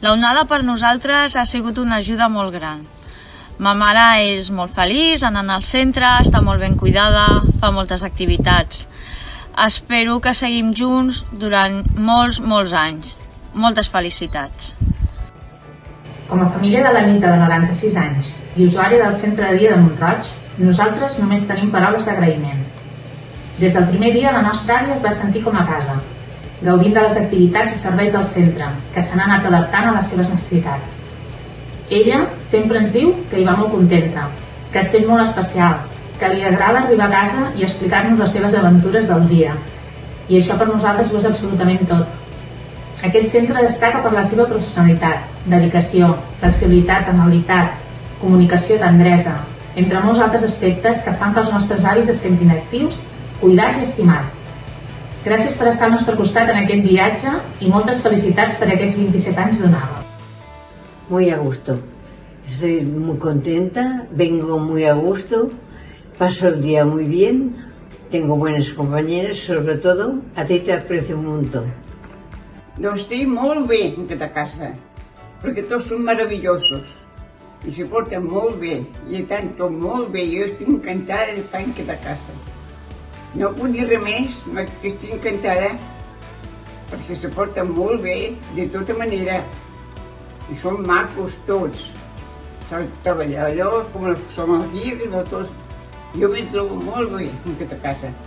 L'onada per nosaltres ha sigut una ajuda molt gran. Ma mare és molt feliç anant al centre, està molt ben cuidada, fa moltes activitats. Espero que seguim junts durant molts anys. Moltes felicitats. Com a família de l'Anita, de 96 anys, i usuària del centre de dia de Mont-roig, nosaltres només tenim paraules d'agraïment. Des del primer dia la nostra àvia es va sentir com a casa, gaudint de les activitats i serveis del centre, que s'han anat adaptant a les seves necessitats. Ella sempre ens diu que hi va molt contenta, que es sent molt especial, que li agrada arribar a casa i explicar-nos les seves aventures del dia. I això per nosaltres ho és absolutament tot. Aquest centre destaca per la seva professionalitat, dedicació, flexibilitat, amabilitat, comunicació, tendresa, entre molts altres aspectes que fan que els nostres avis es sentin actius, cuidats i estimats. Gràcies per estar al nostre costat en aquest viatge y moltes felicitats per aquests 27 anys d'onada. Muy a gusto. Estoy muy contenta, vengo muy a gusto, paso el día muy bien, tengo buenas compañeras, sobre todo a ti te aprecio un montón. Doncs estic molt bé en aquesta casa, perquè tots són meravellosos i se porten molt bé, i estan tot molt bé. Jo estic encantada d'estar en aquesta casa. No puc dir res més, que estic encantada, perquè se porten molt bé de tota manera i són macos tots. Els treballadors, com som aquí, tots. Jo m'hi trobo molt bé en aquesta casa.